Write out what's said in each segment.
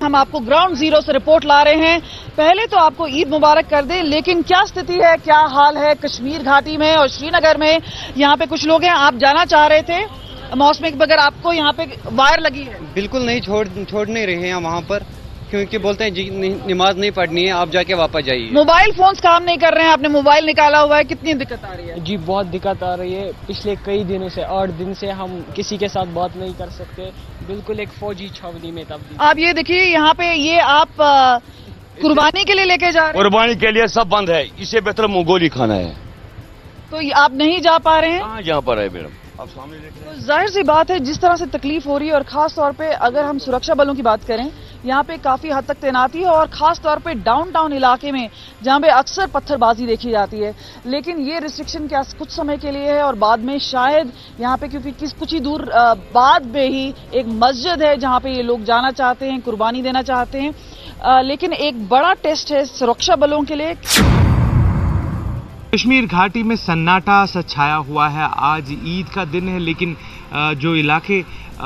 हम आपको ground zero से रिपोर्ट ला रहे हैं। पहले तो आपको ईद मुबारक कर दें, लेकिन क्या स्थिति है, क्या हाल है कश्मीर घाटी में और श्रीनगर में। यहाँ पे कुछ लोग हैं, आप जाना चाह रहे थे मौसम के बगैर, आपको यहाँ पे वायर लगी है? बिल्कुल नहीं, छोड़ नहीं रहे हैं वहाँ पर, क्योंकि बोलते हैं जी नमाज नहीं पढ़नी है, आप जाके वापस जाइए। मोबाइल फोन्स काम नहीं कर रहे हैं, आपने मोबाइल निकाला हुआ है, कितनी दिक्कत आ रही है? जी बहुत दिक्कत आ रही है। पिछले कई दिनों से 8 दिन से हम किसी के साथ बात नहीं कर सकते, बिल्कुल एक फौजी छावनी में तब्दील। आप ये देखिए, यहाँ पे ये आप कुर्बानी के लिए लेके जा रहे हैं? कुर्बानी के लिए सब बंद है, इससे बेहतर मंगोली खाना है। तो आप नहीं जा पा रहे हैं? कहाँ जा पा रहे हैं मैडम, आप सामने देख रहे हैं। तो जाहिर सी बात है, जिस तरह से तकलीफ हो रही है, और खास तौर पे अगर हम सुरक्षा बलों की बात करें, यहाँ पे काफी हद तक तैनाती है, और खास तौर पे डाउनटाउन इलाके में जहाँ पे अक्सर पत्थरबाजी देखी जाती है। लेकिन ये रिस्ट्रिक्शन क्या कुछ समय के लिए है, और बाद में शायद यहाँ पे, क्योंकि कुछ ही दूर बाद में ही एक मस्जिद है जहाँ पे ये लोग जाना चाहते हैं, कुर्बानी देना चाहते हैं। लेकिन एक बड़ा टेस्ट है सुरक्षा बलों के लिए। कश्मीर घाटी में सन्नाटा सा छाया हुआ है। आज ईद का दिन है, लेकिन जो इलाके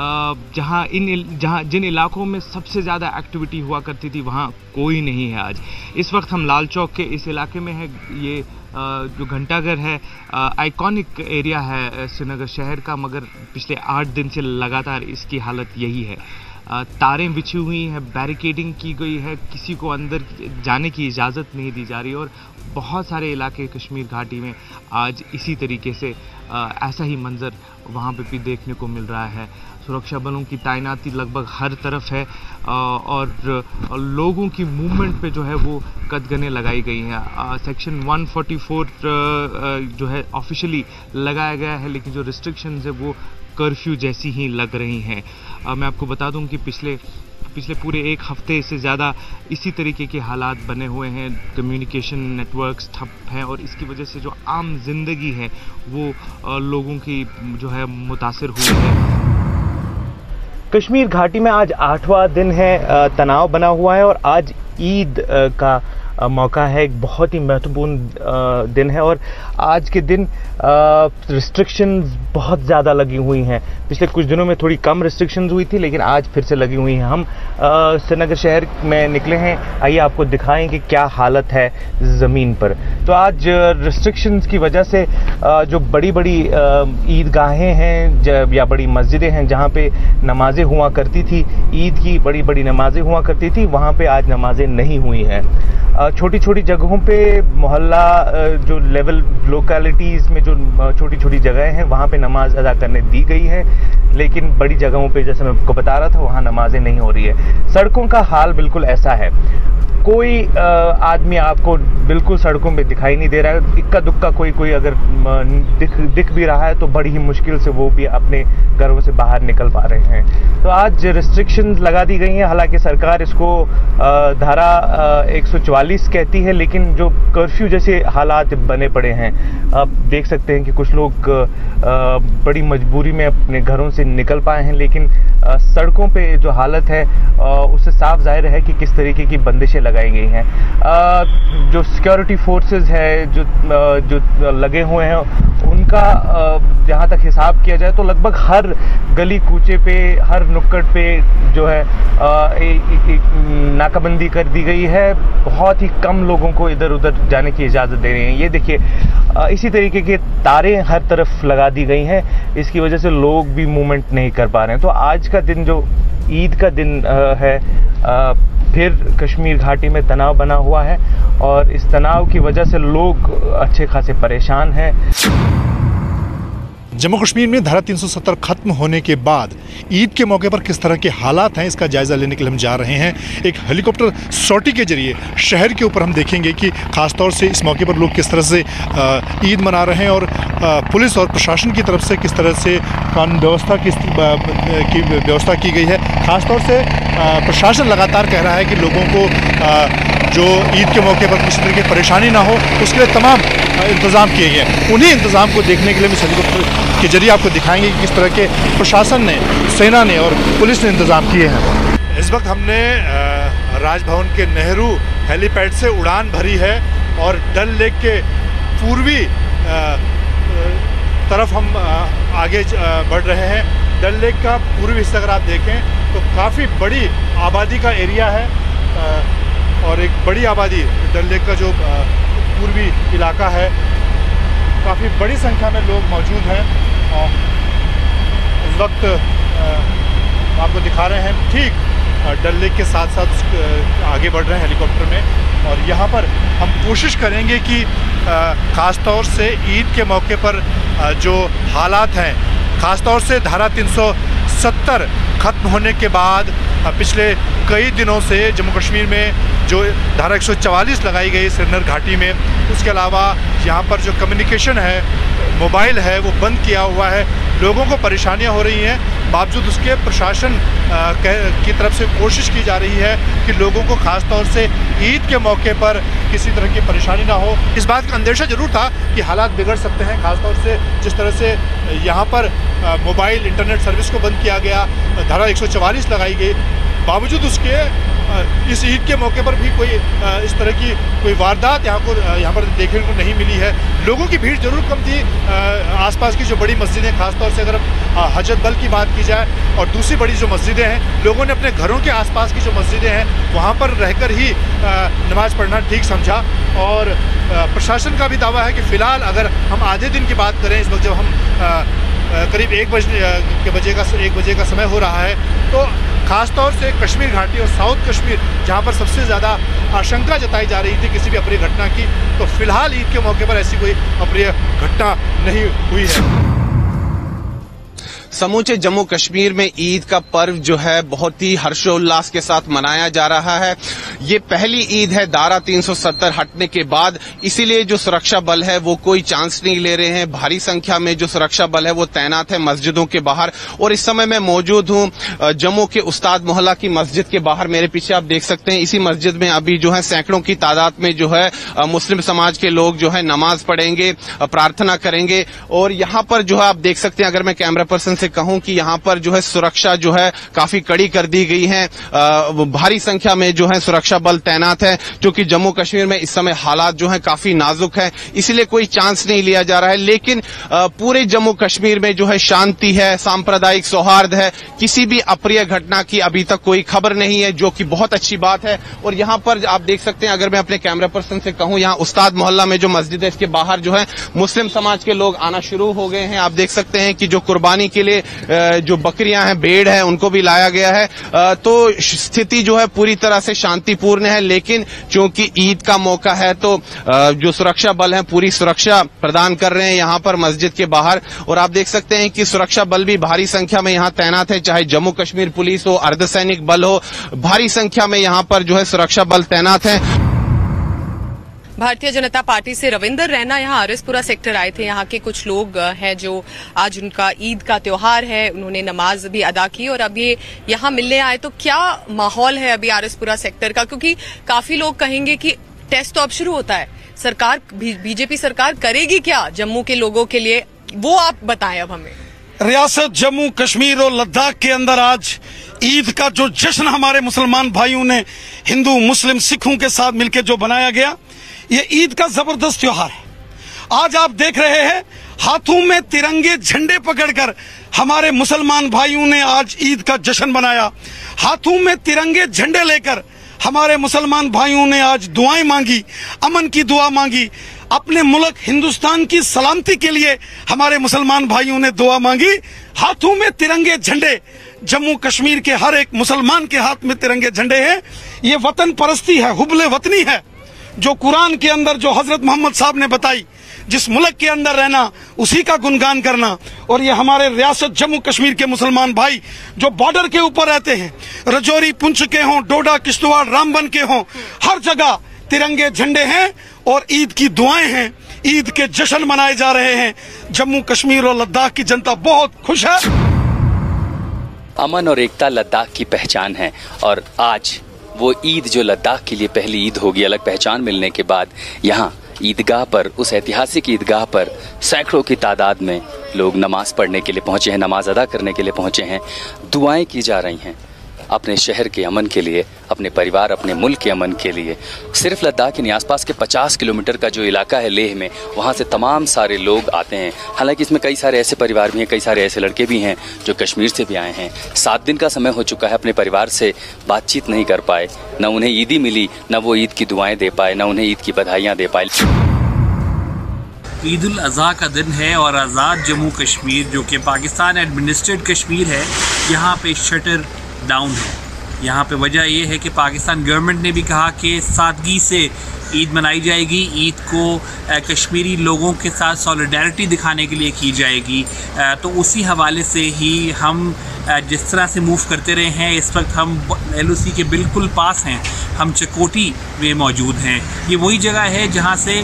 जहां जिन इलाकों में सबसे ज़्यादा एक्टिविटी हुआ करती थी, वहां कोई नहीं है आज। इस वक्त हम लाल चौक के इस इलाके में है। ये जो घंटाघर है, आइकॉनिक एरिया है श्रीनगर शहर का, मगर पिछले 8 दिन से लगातार इसकी हालत यही है। तारें बिछी हुई हैं, बैरिकेडिंग की गई है, किसी को अंदर जाने की इजाज़त नहीं दी जा रही, और बहुत सारे इलाके कश्मीर घाटी में आज इसी तरीके से ऐसा ही मंजर वहाँ पे भी देखने को मिल रहा है। सुरक्षा बलों की तैनाती लगभग हर तरफ है, और लोगों की मूवमेंट पे जो है वो कदगने लगाई गई हैं। सेक्शन 144 जो है ऑफिशियली लगाया गया है, लेकिन जो रिस्ट्रिक्शंस है वो कर्फ्यू जैसी ही लग रही हैं। मैं आपको बता दूं कि पिछले पूरे 1 हफ्ते से ज़्यादा इसी तरीके के हालात बने हुए हैं। कम्युनिकेशन नेटवर्क्स ठप हैं, और इसकी वजह से जो आम जिंदगी है वो लोगों की जो है मुतासिर हुई है। कश्मीर घाटी में आज 8वां दिन है, तनाव बना हुआ है, और आज ईद का मौका है। एक बहुत ही महत्वपूर्ण दिन है, और आज के दिन रिस्ट्रिक्शंस बहुत ज़्यादा लगी हुई हैं। पिछले कुछ दिनों में थोड़ी कम रिस्ट्रिक्शंस हुई थी, लेकिन आज फिर से लगी हुई हैं। हम श्रीनगर शहर में निकले हैं, आइए आपको दिखाएं कि क्या हालत है ज़मीन पर। तो आज रिस्ट्रिक्शंस की वजह से जो बड़ी बड़ी ईदगाहें हैं या बड़ी मस्जिदें हैं जहाँ पे नमाजें हुआ करती थी, ईद की बड़ी बड़ी नमाजें हुआ करती थी, वहाँ पे आज नमाजें नहीं हुई हैं। छोटी छोटी जगहों पे मोहल्ला जो लेवल लोकेलिटीज़ में जो छोटी छोटी जगहें हैं, वहाँ पे नमाज अदा करने दी गई है, लेकिन बड़ी जगहों पे, जैसे मैं आपको बता रहा था, वहाँ नमाजें नहीं हो रही है। सड़कों का हाल बिल्कुल ऐसा है, कोई आदमी आपको बिल्कुल सड़कों पे दिखाई नहीं दे रहा है। इक्का दुक्का कोई अगर दिख भी रहा है तो बड़ी ही मुश्किल से वो भी अपने घरों से बाहर निकल पा रहे हैं। तो आज रिस्ट्रिक्शंस लगा दी गई हैं। हालांकि सरकार इसको धारा 144 कहती है, लेकिन जो कर्फ्यू जैसे हालात बने पड़े हैं, आप देख सकते हैं कि कुछ लोग बड़ी मजबूरी में अपने घरों से निकल पाए हैं, लेकिन सड़कों पे जो हालत है उससे साफ जाहिर है कि किस तरीके की बंदिशें लगाई गई हैं। जो सिक्योरिटी फोर्सेस है जो लगे हुए हैं, उनका जहाँ तक हिसाब किया जाए तो लगभग हर गली कूचे पे, हर नुक्कड़ पे जो है नाकाबंदी कर दी गई है। बहुत ही कम लोगों को इधर उधर जाने की इजाज़त दे रही हैं। ये देखिए, इसी तरीके के तारें हर तरफ लगा दी गई हैं, इसकी वजह से लोग भी मूवमेंट नहीं कर पा रहे हैं। तो आज का दिन जो ईद का दिन है, फिर कश्मीर घाटी में तनाव बना हुआ है, और इस तनाव की वजह से लोग अच्छे खासे परेशान हैं। जम्मू कश्मीर में धारा 370 खत्म होने के बाद ईद के मौके पर किस तरह के हालात हैं, इसका जायज़ा लेने के लिए हम जा रहे हैं। एक हेलीकॉप्टर सॉटी के जरिए शहर के ऊपर हम देखेंगे कि ख़ासतौर से इस मौके पर लोग किस तरह से ईद मना रहे हैं, और पुलिस और प्रशासन की तरफ से किस तरह से कानून व्यवस्था की व्यवस्था की गई है। ख़ासतौर से प्रशासन लगातार कह रहा है कि लोगों को जो ईद के मौके पर किसी तरह की परेशानी ना हो, उसके लिए तमाम इंतज़ाम किए गए हैं। उन्हीं इंतज़ाम को देखने के लिए इस हेलीकॉप्टर के जरिए आपको दिखाएंगे कि किस तरह के प्रशासन ने, सेना ने और पुलिस ने इंतज़ाम किए हैं। इस वक्त हमने राजभवन के नेहरू हेलीपैड से उड़ान भरी है, और डल लेक के पूर्वी तरफ हम आगे बढ़ रहे हैं। डल लेक का पूर्वी हिस्सा अगर आप देखें तो काफ़ी बड़ी आबादी का एरिया है और एक बड़ी आबादी डल लेक का जो पूर्वी इलाका है, काफ़ी बड़ी संख्या में लोग मौजूद हैं। और इस वक्त आपको दिखा रहे हैं ठीक डल लेक के साथ साथ आगे बढ़ रहे हैं हेलीकॉप्टर में। और यहाँ पर हम कोशिश करेंगे कि ख़ास तौर से ईद के मौके पर जो हालात हैं, ख़ास तौर से धारा 370 ख़त्म होने के बाद पिछले कई दिनों से जम्मू कश्मीर में जो धारा 144 लगाई गई श्रीनगर घाटी में, उसके अलावा यहाँ पर जो कम्युनिकेशन है, मोबाइल है, वो बंद किया हुआ है। लोगों को परेशानियाँ हो रही हैं, बावजूद उसके प्रशासन की तरफ से कोशिश की जा रही है कि लोगों को ख़ास तौर से ईद के मौके पर किसी तरह की परेशानी ना हो। इस बात का अंदेशा ज़रूर था कि हालात बिगड़ सकते हैं, ख़ास तौर से जिस तरह से यहाँ पर मोबाइल इंटरनेट सर्विस को बंद किया गया, धारा 144 लगाई गई, बावजूद उसके इस ईद के मौके पर भी कोई इस तरह की कोई वारदात यहाँ पर देखने को नहीं मिली है। लोगों की भीड़ जरूर कम थी। आसपास की जो बड़ी मस्जिदें, खासतौर से अगर हजरत बल की बात की जाए, और दूसरी बड़ी जो मस्जिदें हैं, लोगों ने अपने घरों के आसपास की जो मस्जिदें हैं वहाँ पर रहकर ही नमाज़ पढ़ना ठीक समझा। और प्रशासन का भी दावा है कि फ़िलहाल अगर हम आधे दिन की बात करें, इस वक्त जब हम करीब 1 बजे का समय हो रहा है, तो ख़ास तौर से कश्मीर घाटी और साउथ कश्मीर, जहाँ पर सबसे ज़्यादा आशंका जताई जा रही थी किसी भी अप्रिय घटना की, तो फिलहाल ईद के मौके पर ऐसी कोई अप्रिय घटना नहीं हुई है। समूचे जम्मू कश्मीर में ईद का पर्व जो है बहुत ही हर्षोल्लास के साथ मनाया जा रहा है। ये पहली ईद है धारा 370 हटने के बाद, इसीलिए जो सुरक्षा बल है वो कोई चांस नहीं ले रहे हैं। भारी संख्या में जो सुरक्षा बल है वो तैनात है मस्जिदों के बाहर। और इस समय मैं मौजूद हूं जम्मू के उस्ताद मोहल्ला की मस्जिद के बाहर। मेरे पीछे आप देख सकते हैं, इसी मस्जिद में अभी जो है सैकड़ों की तादाद में जो है मुस्लिम समाज के लोग जो है नमाज पढ़ेंगे, प्रार्थना करेंगे। और यहाँ पर जो है आप देख सकते हैं, अगर मैं कैमरा पर्सन से कहूं कि यहाँ पर जो है सुरक्षा जो है काफी कड़ी कर दी गई है। भारी संख्या में जो है सुरक्षा बल तैनात है, क्योंकि जम्मू कश्मीर में इस समय हालात जो है काफी नाजुक है, इसलिए कोई चांस नहीं लिया जा रहा है। लेकिन पूरे जम्मू कश्मीर में जो है शांति है, सांप्रदायिक सौहार्द है, किसी भी अप्रिय घटना की अभी तक कोई खबर नहीं है, जो कि बहुत अच्छी बात है। और यहाँ पर आप देख सकते हैं, अगर मैं अपने कैमरा पर्सन से कहूं, यहाँ उस्ताद मोहल्ला में जो मस्जिद है इसके बाहर जो है मुस्लिम समाज के लोग आना शुरू हो गए हैं। आप देख सकते हैं कि जो कुर्बानी के लिए जो बकरियां हैं, भेड़ है, उनको भी लाया गया है। तो स्थिति जो है पूरी तरह से शांतिपूर्ण है। लेकिन क्योंकि ईद का मौका है, तो जो सुरक्षा बल हैं पूरी सुरक्षा प्रदान कर रहे हैं यहाँ पर मस्जिद के बाहर। और आप देख सकते हैं कि सुरक्षा बल भी भारी संख्या में यहाँ तैनात है, चाहे जम्मू कश्मीर पुलिस हो, अर्धसैनिक बल हो, भारी संख्या में यहाँ पर जो है सुरक्षा बल तैनात है। भारतीय जनता पार्टी से रविंदर रैना यहाँ आरएसपुरा सेक्टर आए थे। यहाँ के कुछ लोग हैं जो आज उनका ईद का त्योहार है, उन्होंने नमाज भी अदा की और अब ये यहाँ मिलने आए। तो क्या माहौल है अभी आरएसपुरा सेक्टर का, क्योंकि काफी लोग कहेंगे कि टेस्ट तो अब शुरू होता है, सरकार बीजेपी सरकार करेगी क्या जम्मू के लोगों के लिए, वो आप बताएं अब हमें। रियासत जम्मू कश्मीर और लद्दाख के अंदर आज ईद का जो जश्न हमारे मुसलमान भाइयों ने हिंदू मुस्लिम सिखों के साथ मिलकर जो बनाया गया, ये ईद का जबरदस्त त्योहार है। आज आप देख रहे हैं हाथों में तिरंगे झंडे पकड़कर हमारे मुसलमान भाइयों ने आज ईद का जश्न मनाया। हाथों में तिरंगे झंडे लेकर हमारे मुसलमान भाइयों ने आज दुआएं मांगी, अमन की दुआ मांगी, अपने मुल्क हिंदुस्तान की सलामती के लिए हमारे मुसलमान भाइयों ने दुआ मांगी। हाथों में तिरंगे झंडे, जम्मू कश्मीर के हर एक मुसलमान के हाथ में तिरंगे झंडे हैं। ये वतन परस्ती है, हुब्बे वतनी है, जो कुरान के अंदर जो हजरत मोहम्मद साहब ने बताई, जिस मुल्क के अंदर रहना उसी का गुणगान करना। और ये हमारे रियासत जम्मू कश्मीर के मुसलमान भाई जो बॉर्डर के ऊपर रहते हैं, रजौरी पुंछ के हों, डोडा किश्तवाड़ रामबन के हों, हर जगह तिरंगे झंडे हैं और ईद की दुआएं हैं, ईद के जश्न मनाए जा रहे हैं। जम्मू कश्मीर और लद्दाख की जनता बहुत खुश है। अमन और एकता लद्दाख की पहचान है और आज वो ईद जो लद्दाख के लिए पहली ईद होगी, अलग पहचान मिलने के बाद यहाँ ईदगाह पर, उस ऐतिहासिक ईदगाह पर सैकड़ों की तादाद में लोग नमाज पढ़ने के लिए पहुंचे हैं, नमाज अदा करने के लिए पहुंचे हैं, दुआएं की जा रही हैं। अपने शहर के अमन के लिए, अपने परिवार, अपने मुल्क के अमन के लिए। सिर्फ लद्दाख के नहीं, आसपास के 50 किलोमीटर का जो इलाका है लेह में, वहाँ से तमाम सारे लोग आते हैं। हालांकि इसमें कई सारे ऐसे परिवार भी हैं, कई सारे ऐसे लड़के भी हैं जो कश्मीर से भी आए हैं। 7 दिन का समय हो चुका है, अपने परिवार से बातचीत नहीं कर पाए, न उन्हें ईदी मिली, न वो ईद की दुआएं दे पाए, न उन्हें ईद की बधाइयाँ दे पाए। ईद उल अज़हा का दिन है और आज़ाद जम्मू कश्मीर जो कि पाकिस्तान एडमिनिस्ट्रेटेड कश्मीर है, यहाँ पे शटर डाउन है। यहाँ पे वजह ये है कि पाकिस्तान गवर्नमेंट ने भी कहा कि सादगी से ईद मनाई जाएगी, ईद को कश्मीरी लोगों के साथ सॉलिडारिटी दिखाने के लिए की जाएगी। तो उसी हवाले से ही हम जिस तरह से मूव करते रहे हैं, इस वक्त हम LOC के बिल्कुल पास हैं, हम चकोटी में मौजूद हैं। ये वही जगह है जहाँ से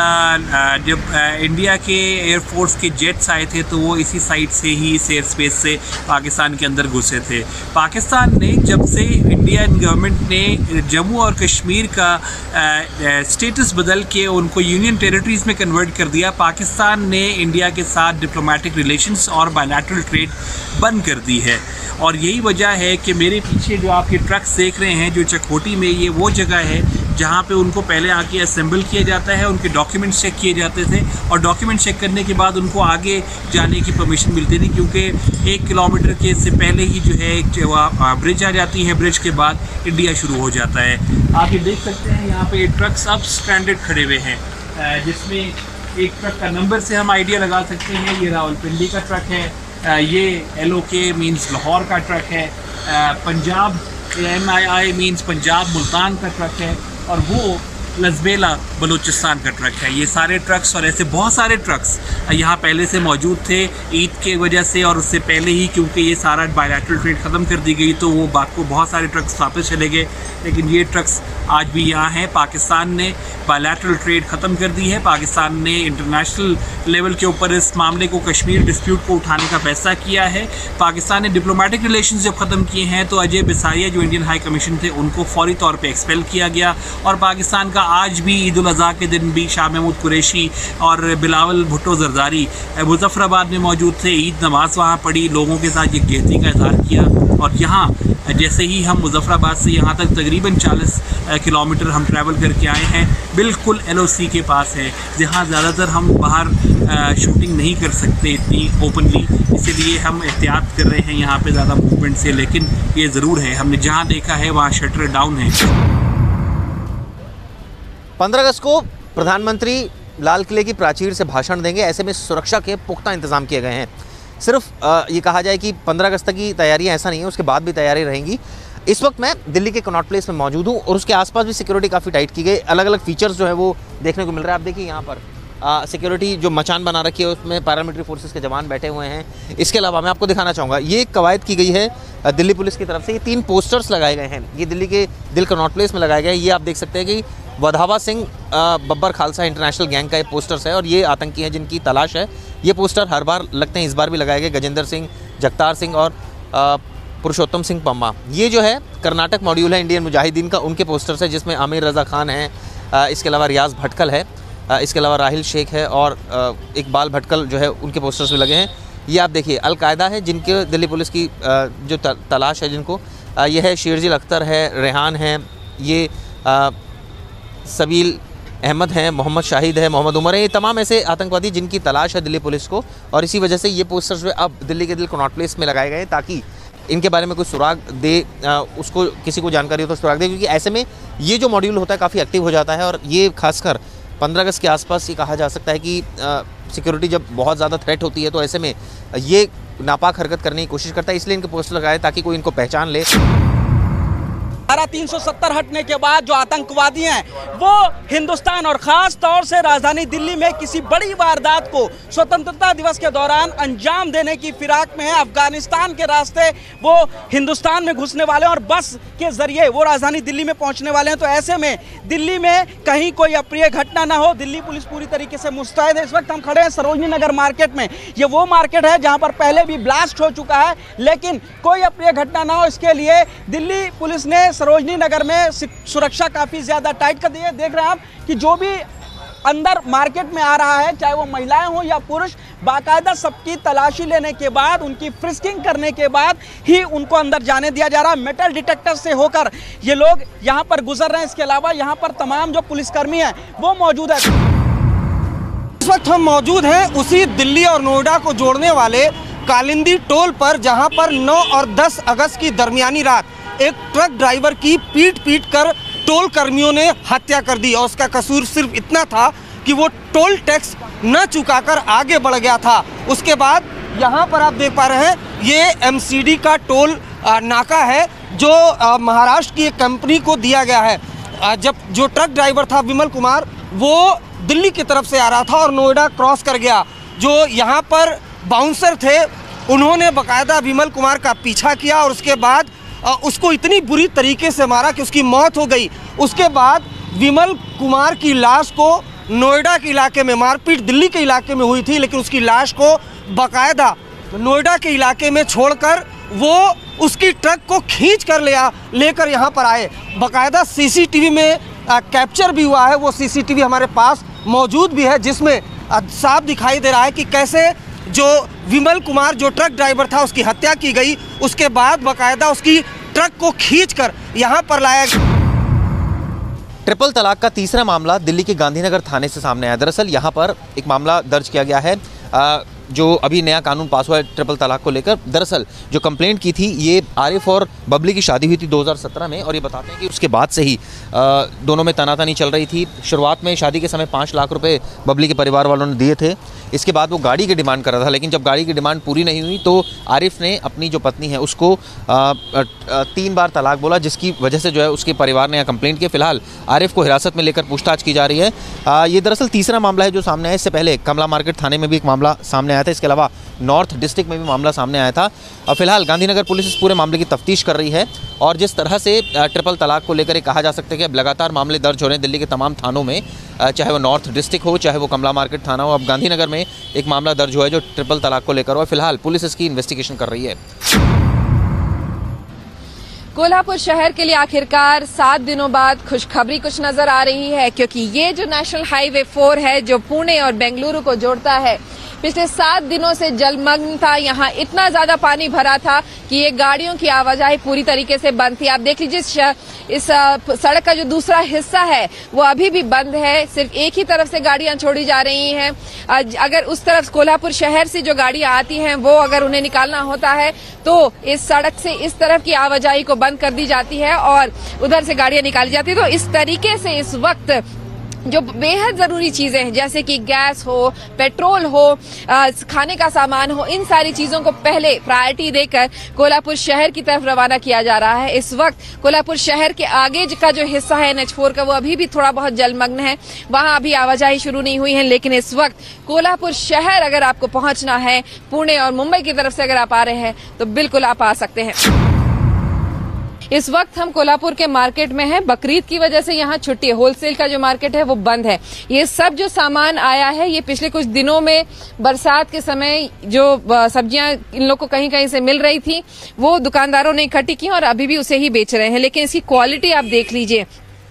जब इंडिया के एयरफोर्स के जेट्स आए थे तो वो इसी साइड से ही, इस एयर स्पेस से पाकिस्तान के अंदर घुसे थे। पाकिस्तान ने जब से इंडियन गवर्नमेंट ने जम्मू और कश्मीर का स्टेटस बदल के उनको यूनियन टेरिटरीज़ में कन्वर्ट कर दिया, पाकिस्तान ने इंडिया के साथ डिप्लोमेटिक रिलेशंस और बायलैटरल ट्रेड बंद कर दी है। और यही वजह है कि मेरे पीछे जो आप ये ट्रक्स देख रहे हैं, जो चकोटी में, ये वो जगह है जहाँ पे उनको पहले आके असेंबल किया जाता है, उनके डॉक्यूमेंट्स चेक किए जाते थे और डॉक्यूमेंट चेक करने के बाद उनको आगे जाने की परमिशन मिलती थी, क्योंकि 1 किलोमीटर के से पहले ही जो है एक ब्रिज आ जाती है, ब्रिज के बाद इंडिया शुरू हो जाता है। आप ये देख सकते हैं यहाँ पे ट्रक्स अब स्ट्रैंडेड खड़े हुए हैं, जिसमें एक ट्रक का नंबर से हम आइडिया लगा सकते हैं। ये रावलपिंडी का ट्रक है, ये LOK मीन्स लाहौर का ट्रक है, पंजाब MII मीन्स पंजाब मुल्तान का ट्रक है, और वो लज़बेला बलूचिस्तान का ट्रक है। ये सारे ट्रक्स और ऐसे बहुत सारे ट्रक्स यहाँ पहले से मौजूद थे ईद के वजह से, और उससे पहले ही क्योंकि ये सारा बायलैटरल ट्रेड ख़त्म कर दी गई तो वो बात को बहुत सारे ट्रक्स वापस चले गए। लेकिन ये ट्रक्स आज भी यहाँ हैं। पाकिस्तान ने बायलैटरल ट्रेड ख़त्म कर दी है। पाकिस्तान ने इंटरनेशनल लेवल के ऊपर इस मामले को, कश्मीर डिस्प्यूट को उठाने का फैसला किया है। पाकिस्तान ने डिप्लोमेटिक रिलेशंस जब ख़त्म किए हैं तो अजय बिसारिया जो इंडियन हाई कमीशन थे उनको फौरी तौर पर एक्सपेल किया गया। और पाकिस्तान का आज भी ईद उल अज़हा के दिन भी शाह महमूद कुरैशी और बिलावल भुट्टो जरदारी मुजफ्फराबाद में मौजूद थे। ईद नमाज वहाँ पढ़ी, लोगों के साथ यकजहती का इज़हार किया। और यहाँ जैसे ही हम मुजफ्फराबाद से यहाँ तक तकरीबन 40 किलोमीटर हम ट्रैवल करके आए हैं, बिल्कुल LOC के पास है, जहाँ ज़्यादातर हम बाहर शूटिंग नहीं कर सकते इतनी ओपनली, इसीलिए हम एहतियात कर रहे हैं यहाँ पे ज़्यादा मूवमेंट से। लेकिन ये ज़रूर है, हमने जहाँ देखा है वहाँ शटर डाउन है। 15 अगस्त को प्रधानमंत्री लाल किले की प्राचीर से भाषण देंगे। ऐसे में सुरक्षा के पुख्ता इंतजाम किए गए हैं। सिर्फ ये कहा जाए कि 15 अगस्त तक की तैयारियां, ऐसा नहीं है, उसके बाद भी तैयारी रहेंगी। इस वक्त मैं दिल्ली के कनॉट प्लेस में मौजूद हूँ और उसके आसपास भी सिक्योरिटी काफ़ी टाइट की गई। अलग अलग फीचर्स जो है वो देखने को मिल रहा है। आप देखिए यहाँ पर सिक्योरिटी जो मचान बना रखी है उसमें पैरामिलिट्री फोर्सेस के जवान बैठे हुए हैं। इसके अलावा मैं आपको दिखाना चाहूँगा, ये एक कवायद की गई है दिल्ली पुलिस की तरफ से। ये 3 पोस्टर्स लगाए गए हैं, ये दिल्ली के दिल कनॉट प्लेस में लगाए गए हैं। ये आप देख सकते हैं कि वधावा सिंह बब्बर खालसा इंटरनेशनल गैंग का ये पोस्टर्स है और ये आतंकी हैं जिनकी तलाश है। ये पोस्टर हर बार लगते हैं, इस बार भी लगाए गए। गजेंद्र सिंह, जगतार सिंह और पुरुषोत्तम सिंह पम्मा। ये जो है कर्नाटक मॉड्यूल है इंडियन मुजाहिदीन का, उनके पोस्टर्स है जिसमें आमिर रज़ा खान है, इसके अलावा रियाज भटकल है, इसके अलावा राहिल शेख है और इकबाल भटकल जो है उनके पोस्टर्स भी लगे हैं। ये आप देखिए अलकायदा है जिनके दिल्ली पुलिस की जो तलाश है जिनको, ये है शेरजिल अख्तर है, रेहान है, ये सबील अहमद हैं, मोहम्मद शाहिद है, मोहम्मद उमर है। ये तमाम ऐसे आतंकवादी जिनकी तलाश है दिल्ली पुलिस को, और इसी वजह से ये पोस्टर्स जो अब दिल्ली के दिल कनॉट प्लेस में लगाए गए ताकि इनके बारे में कोई सुराग दे, उसको किसी को जानकारी हो तो सुराग दे, क्योंकि ऐसे में ये जो मॉड्यूल होता है काफ़ी एक्टिव हो जाता है। और ये खासकर 15 अगस्त के आसपास ये कहा जा सकता है कि सिक्योरिटी जब बहुत ज़्यादा थ्रेट होती है तो ऐसे में ये नापाक हरकत करने की कोशिश करता है, इसलिए इनके पोस्टर लगाए ताकि कोई इनको पहचान ले। धारा 370 हटने के बाद जो आतंकवादी हैं वो हिंदुस्तान और ख़ास तौर से राजधानी दिल्ली में किसी बड़ी वारदात को स्वतंत्रता दिवस के दौरान अंजाम देने की फिराक में है। अफगानिस्तान के रास्ते वो हिंदुस्तान में घुसने वाले हैं और बस के जरिए वो राजधानी दिल्ली में पहुंचने वाले हैं। तो ऐसे में दिल्ली में कहीं कोई अप्रिय घटना ना हो, दिल्ली पुलिस पूरी तरीके से मुस्तैद है। इस वक्त हम खड़े हैं सरोजनी नगर मार्केट में। ये वो मार्केट है जहाँ पर पहले भी ब्लास्ट हो चुका है, लेकिन कोई अप्रिय घटना ना हो इसके लिए दिल्ली पुलिस ने सरोजनी नगर में सुरक्षा काफ़ी ज़्यादा टाइट कर दी है। देख रहे हैं आप कि जो भी अंदर मार्केट में आ रहा है, चाहे वो महिलाएं हो या पुरुष, बाकायदा सबकी तलाशी लेने के बाद, उनकी फ्रिस्किंग करने के बाद ही उनको अंदर जाने दिया जा रहा है। मेटल डिटेक्टर से होकर ये लोग यहाँ पर गुजर रहे हैं। इसके अलावा यहाँ पर तमाम जो पुलिसकर्मी हैं वो मौजूद है। इस वक्त हम मौजूद हैं उसी दिल्ली और नोएडा को जोड़ने वाले कालिंदी टोल पर, जहां पर 9 और 10 अगस्त की दरमियानी रात एक ट्रक ड्राइवर की पीट कर टोल कर्मियों ने हत्या कर दी। और उसका कसूर सिर्फ इतना था कि वो टोल टैक्स न चुकाकर आगे बढ़ गया था। उसके बाद यहाँ पर आप देख पा रहे हैं ये MCD का टोल नाका है जो महाराष्ट्र की एक कंपनी को दिया गया है। जब जो ट्रक ड्राइवर था विमल कुमार, वो दिल्ली की तरफ से आ रहा था और नोएडा क्रॉस कर गया। जो यहाँ पर बाउंसर थे उन्होंने बकायदा विमल कुमार का पीछा किया और उसके बाद उसको इतनी बुरी तरीके से मारा कि उसकी मौत हो गई। उसके बाद विमल कुमार की लाश को नोएडा के इलाके में, मारपीट दिल्ली के इलाके में हुई थी, लेकिन उसकी लाश को बकायदा नोएडा के इलाके में छोड़कर वो उसकी ट्रक को खींच कर लेकर यहाँ पर आए। बकायदा CCTV में कैप्चर भी हुआ है। वो CCTV हमारे पास मौजूद भी है, जिसमें साफ दिखाई दे रहा है कि कैसे जो विमल कुमार जो ट्रक ड्राइवर था उसकी हत्या की गई। उसके बाद बकायदा उसकी ट्रक को खींचकर यहाँ पर लाया गया। ट्रिपल तलाक का तीसरा मामला दिल्ली के गांधीनगर थाने से सामने आया। दरअसल यहाँ पर एक मामला दर्ज किया गया है। जो अभी नया कानून पास हुआ है ट्रिपल तलाक को लेकर, दरअसल जो कंप्लेंट की थी ये आरिफ और बबली की शादी हुई थी 2017 में, और ये बताते हैं कि उसके बाद से ही दोनों में तनातनी चल रही थी। शुरुआत में शादी के समय 5 लाख रुपए बबली के परिवार वालों ने दिए थे। इसके बाद वो गाड़ी की डिमांड कर रहा था, लेकिन जब गाड़ी की डिमांड पूरी नहीं हुई तो आरिफ ने अपनी जो पत्नी है उसको 3 बार तलाक बोला, जिसकी वजह से जो है उसके परिवार ने यहाँ कंप्लेंट की। फिलहाल आरिफ को हिरासत में लेकर पूछताछ की जा रही है। ये दरअसल तीसरा मामला है जो सामने आया। इससे पहले कमला मार्केट थाने में भी एक मामला सामने आया था। इसके अलावा नॉर्थ डिस्ट्रिक्ट में भी मामला सामने आया था। और फिलहाल गांधीनगर पुलिस इस पूरे मामले की तफ्तीश कर रही है। और जिस तरह से ट्रिपल तलाक को लेकर कहा जा सकता है कि अब लगातार मामले दर्ज हो रहे हैं दिल्ली के तमाम थानों में, चाहे वो नॉर्थ डिस्ट्रिक्ट हो, चाहे वो कमला मार्केट थाना हो। अब गांधीनगर में एक मामला दर्ज हुआ है जो ट्रिपल तलाक को लेकर, और फिलहाल पुलिस इसकी इन्वेस्टिगेशन कर रही है। कोल्हापुर शहर के लिए आखिरकार 7 दिनों बाद खुशखबरी कुछ नजर आ रही है, क्योंकि ये जो नेशनल हाईवे 4 है जो पुणे और बेंगलुरु को जोड़ता है, पिछले 7 दिनों से जलमग्न था। यहाँ इतना ज्यादा पानी भरा था कि ये गाड़ियों की आवाजाही पूरी तरीके से बंद थी। आप देख लीजिए इस सड़क का जो दूसरा हिस्सा है वो अभी भी बंद है। सिर्फ एक ही तरफ से गाड़ियां छोड़ी जा रही हैं। अगर उस तरफ कोल्हापुर शहर से जो गाड़ियां आती हैं वो अगर उन्हें निकालना होता है तो इस सड़क से इस तरफ की आवाजाही को बंद कर दी जाती है और उधर से गाड़ियां निकाली जाती है। तो इस तरीके से इस वक्त जो बेहद जरूरी चीजें हैं जैसे कि गैस हो, पेट्रोल हो, खाने का सामान हो, इन सारी चीजों को पहले प्रायोरिटी देकर कोल्हापुर शहर की तरफ रवाना किया जा रहा है। इस वक्त कोल्हापुर शहर के आगे का जो हिस्सा है NH4 का वो अभी भी थोड़ा बहुत जलमग्न है, वहां अभी आवाजाही शुरू नहीं हुई है। लेकिन इस वक्त कोल्हापुर शहर अगर आपको पहुंचना है पुणे और मुंबई की तरफ से अगर आप आ रहे हैं तो बिल्कुल आप आ सकते हैं। इस वक्त हम कोल्हापुर के मार्केट में हैं। बकरीद की वजह से यहाँ छुट्टी है। होलसेल का जो मार्केट है वो बंद है। ये सब जो सामान आया है ये पिछले कुछ दिनों में बरसात के समय जो सब्जियां इन लोग को कहीं कहीं से मिल रही थी वो दुकानदारों ने इकट्ठी की और अभी भी उसे ही बेच रहे हैं। लेकिन इसकी क्वालिटी आप देख लीजिए।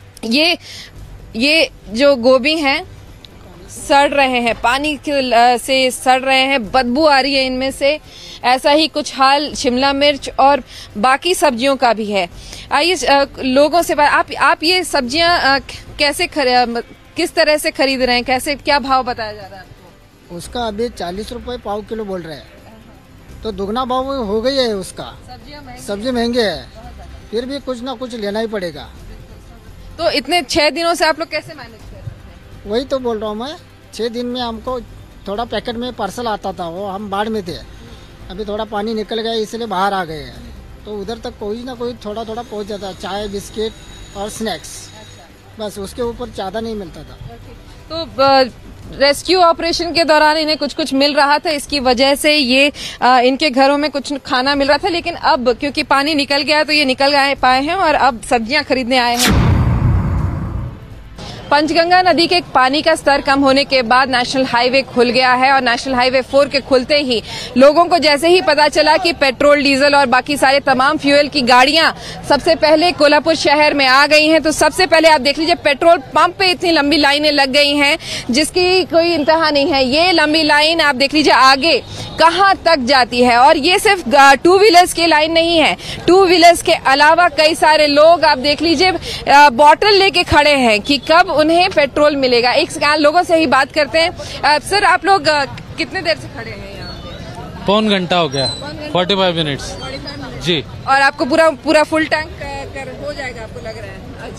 ये जो गोभी है सड़ रहे हैं, पानी से सड़ रहे हैं, बदबू आ रही है इनमें से। ऐसा ही कुछ हाल शिमला मिर्च और बाकी सब्जियों का भी है। आइए लोगों से आप ये सब्जियां कैसे किस तरह से खरीद रहे हैं, कैसे क्या भाव बताया जा रहा है आपको? उसका अभी 40 रुपए पाव किलो बोल रहे हैं, तो दुगना भाव हो गई है उसका। सब्जी महंगी है, फिर भी कुछ ना कुछ लेना ही पड़ेगा। तो इतने 6 दिनों से आप लोग कैसे मैनेज कर रहे हैं? वही तो बोल रहा हूँ मैं। 6 दिन में हमको थोड़ा पैकेट में पार्सल आता था, वो हम बाढ़ में थे, अभी थोड़ा पानी निकल गया इसलिए बाहर आ गए हैं। तो उधर तक कोई ना कोई थोड़ा थोड़ा पहुंच जाता है, चाय बिस्किट और स्नैक्स, बस उसके ऊपर ज़्यादा नहीं मिलता था। तो रेस्क्यू ऑपरेशन के दौरान इन्हें कुछ कुछ मिल रहा था, इसकी वजह से ये इनके घरों में कुछ खाना मिल रहा था। लेकिन अब क्योंकि पानी निकल गया तो ये निकल पाए हैं और अब सब्जियां खरीदने आए हैं। पंचगंगा नदी के पानी का स्तर कम होने के बाद नेशनल हाईवे खुल गया है और नेशनल हाईवे 4 के खुलते ही लोगों को जैसे ही पता चला कि पेट्रोल, डीजल और बाकी सारे तमाम फ्यूल की गाड़ियां सबसे पहले कोल्हापुर शहर में आ गई हैं, तो सबसे पहले आप देख लीजिए पेट्रोल पंप पे इतनी लंबी लाइनें लग गई हैं जिसकी कोई इंतहा नहीं है। ये लंबी लाइन आप देख लीजिए आगे कहां तक जाती है। और ये सिर्फ टू व्हीलर्स की लाइन नहीं है, टू व्हीलर्स के अलावा कई सारे लोग आप देख लीजिए बॉटल लेके खड़े हैं कि कब उन्हें पेट्रोल मिलेगा। एक लोगों से ही बात करते हैं। सर, आप लोग कितने देर से खड़े हैं यहाँ पे? पौन घंटा हो गया, 45 मिनट्स जी। और आपको पूरा फुल टैंक हो जाएगा आपको लग रहा है?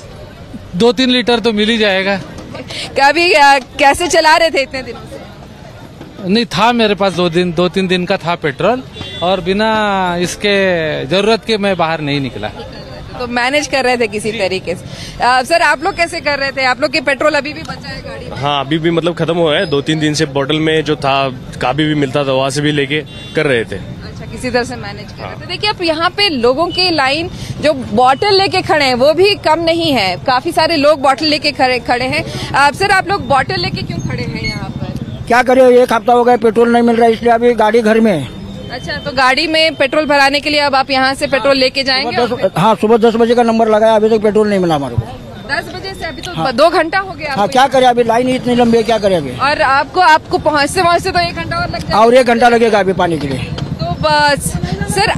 2-3 लीटर तो मिल ही जाएगा। कभी कैसे चला रहे थे इतने दिनों से? नहीं था मेरे पास 2-3 दिन का था पेट्रोल, और बिना इसके जरूरत के मैं बाहर नहीं निकला। तो मैनेज कर रहे थे किसी तरीके से। सर, आप लोग कैसे कर रहे थे? आप लोग के पेट्रोल अभी भी बचा है गाड़ी में? हाँ, अभी भी मतलब खत्म हुआ है। 2-3 दिन से बोतल में जो था काफी भी मिलता था, वहाँ से भी लेके कर रहे थे। अच्छा, किसी तरह से मैनेज कर रहे थे। देखिए, अब यहाँ पे लोगों की लाइन जो बॉटल लेके खड़े हैं वो भी कम नहीं है, काफी सारे लोग बॉटल लेके खड़े हैं। सर, आप लोग बॉटल लेके क्यों खड़े हैं यहाँ पर? क्या करें, 1 हफ्ता हो गया पेट्रोल नहीं मिल रहा है, इसलिए अभी गाड़ी घर में है। अच्छा, तो गाड़ी में पेट्रोल भराने के लिए अब आप यहाँ से पेट्रोल लेके जाएंगे? सुबह 10 बजे का नंबर लगाया, अभी तक पेट्रोल नहीं मिला हमारे को। 10 बजे से अभी तो 2 घंटा हो गया। हाँ, क्या करें, अभी लाइन इतनी लंबी है, क्या करें अभी। और आपको पहुँचते तो 1 घंटा और लग जाएगा। और 1 घंटा लगेगा अभी पानी के लिए। तो बस सर,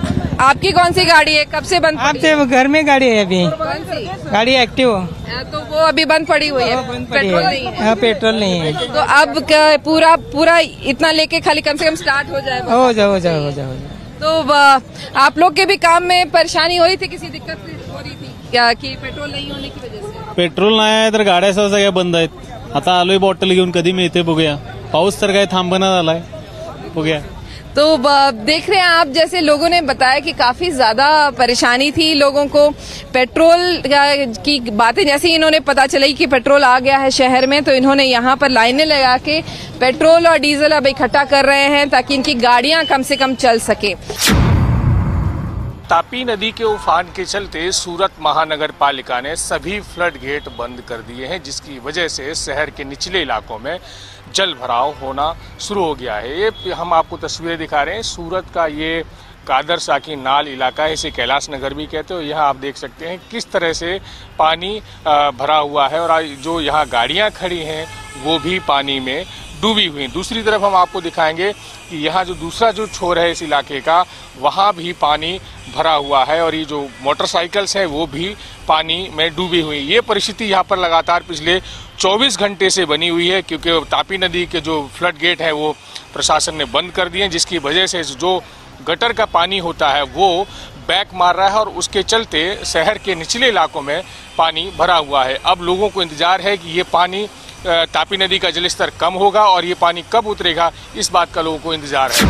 आपकी कौन सी गाड़ी है, कब से बंद? आपके घर में गाड़ी है अभी। कौन सी गाड़ी? एक्टिव। तो वो अभी बंद पड़ी हुई है, पेट्रोल नहीं है। हाँ, पेट्रोल नहीं है। तो अब पूरा इतना लेके खाली कम से कम स्टार्ट हो जाए। हो जाओ। तो आप लोग के भी काम में परेशानी हो रही थी, किसी दिक्कत हो रही थी क्या कि पेट्रोल नहीं होने की वजह से? पेट्रोल नाही आहे तर गाड्या सहसा सगळ्या बंद आहेत। आता आलोय बॉटल घेऊन, कधी मिळते बघूया। पाऊस तर काय थांबना झालाय, बघूया। तो देख रहे हैं आप, जैसे लोगों ने बताया कि काफी ज्यादा परेशानी थी लोगों को। पेट्रोल की बातें जैसे ही इन्होंने पता चली कि पेट्रोल आ गया है शहर में, तो इन्होंने यहाँ पर लाइनें लगा के पेट्रोल और डीजल अब इकट्ठा कर रहे हैं ताकि इनकी गाड़ियां कम से कम चल सके। तापी नदी के उफान के चलते सूरत महानगर पालिका ने सभी फ्लड गेट बंद कर दिए हैं, जिसकी वजह से शहर के निचले इलाकों में जल भराव होना शुरू हो गया है। ये हम आपको तस्वीरें दिखा रहे हैं सूरत का, ये कादर साकी नाल इलाका है, इसे कैलाश नगर भी कहते हो। यहाँ आप देख सकते हैं किस तरह से पानी भरा हुआ है और जो यहाँ गाड़ियाँ खड़ी हैं वो भी पानी में डूबी हुई। दूसरी तरफ हम आपको दिखाएंगे कि यहाँ जो दूसरा जो छोर है इस इलाके का, वहाँ भी पानी भरा हुआ है और ये जो मोटरसाइकिल्स हैं वो भी पानी में डूबी हुई। ये परिस्थिति यहाँ पर लगातार पिछले 24 घंटे से बनी हुई है, क्योंकि तापी नदी के जो फ्लड गेट है वो प्रशासन ने बंद कर दिए हैं, जिसकी वजह से जो गटर का पानी होता है वो बैक मार रहा है और उसके चलते शहर के निचले इलाकों में पानी भरा हुआ है। अब लोगों को इंतजार है कि ये पानी, तापी नदी का जलस्तर कम होगा और ये पानी कब उतरेगा, इस बात का लोगों को इंतजार है।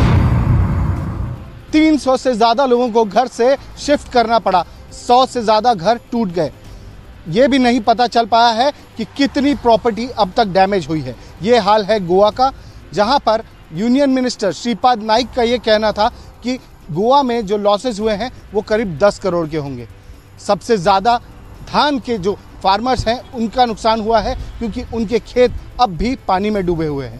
300 से ज़्यादा लोगों को घर से शिफ्ट करना पड़ा, 100 से ज़्यादा घर टूट गए। ये भी नहीं पता चल पाया है कि कितनी प्रॉपर्टी अब तक डैमेज हुई है। ये हाल है गोवा का, जहां पर यूनियन मिनिस्टर श्रीपाद नाइक का ये कहना था कि गोवा में जो लॉसेस हुए हैं वो करीब 10 करोड़ के होंगे। सबसे ज़्यादा धान के जो फार्मर्स हैं उनका नुकसान हुआ है, क्योंकि उनके खेत अब भी पानी में डूबे हुए हैं।